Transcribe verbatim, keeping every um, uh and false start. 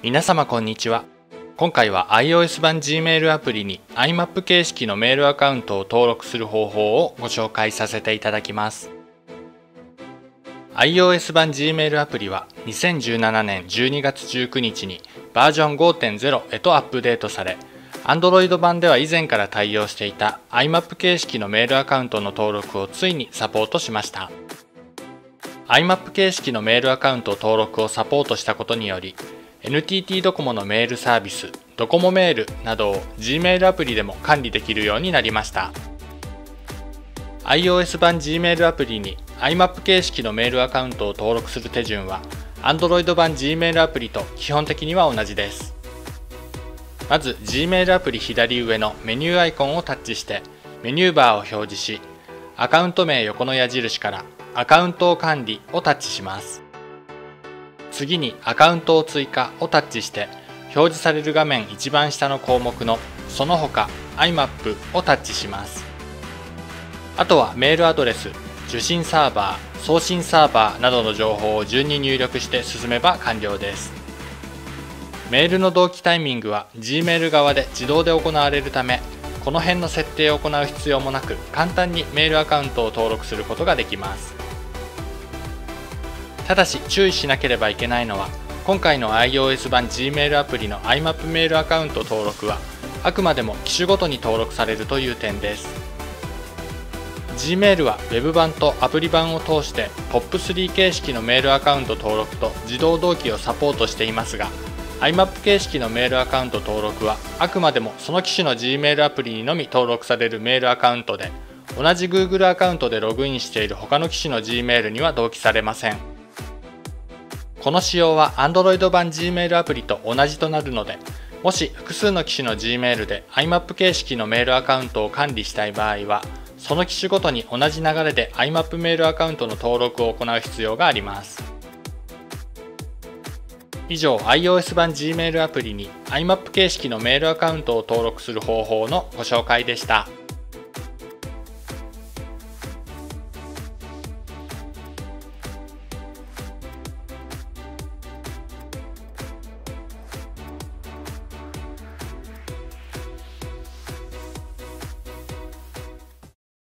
皆様こんにちは。今回は iOS 版 Gmail アプリに アイマップ 形式のメールアカウントを登録する方法をご紹介させていただきます。iOS 版 Gmail アプリはにせんじゅうななねんじゅうにがつじゅうくにちにバージョン ごてんゼロ へとアップデートされ、Android 版では以前から対応していた アイマップ 形式のメールアカウントの登録をついにサポートしました。アイマップ 形式のメールアカウント登録をサポートしたことにより、エヌティーティー ドコモのメールサービス、ドコモメールなどを Gmail アプリでも管理できるようになりました。iOS 版 Gmail アプリに アイマップ 形式のメールアカウントを登録する手順は Android 版 Gmail アプリと基本的には同じです。まず Gmail アプリ左上のメニューアイコンをタッチしてメニューバーを表示し、アカウント名横の矢印からアカウントを管理をタッチします。次にアカウントを追加をタッチして表示される画面一番下の項目のその他 アイマップ をタッチします。あとはメールアドレス、受信サーバー、送信サーバーなどの情報を順に入力して進めば完了です。メールの同期タイミングは Gmail 側で自動で行われるため、この辺の設定を行う必要もなく簡単にメールアカウントを登録することができます。ただし注意しなければいけないのは、今回の iOS 版 Gmail アプリの アイマップ メールアカウント登録はあくまでも機種ごとに登録されるという点です。 Gmail は Web 版とアプリ版を通して トップスリー 形式のメールアカウント登録と自動同期をサポートしていますが、 アイマップ 形式のメールアカウント登録はあくまでもその機種の Gmail アプリにのみ登録されるメールアカウントで、同じ Google アカウントでログインしている他の機種の Gmail には同期されません。この仕様は Android 版 Gmail アプリと同じとなるので、もし複数の機種の Gmail で アイマップ 形式のメールアカウントを管理したい場合は、その機種ごとに同じ流れで アイマップ メールアカウントの登録を行う必要があります。以上、iOS 版 Gmail アプリに アイマップ 形式のメールアカウントを登録する方法のご紹介でした。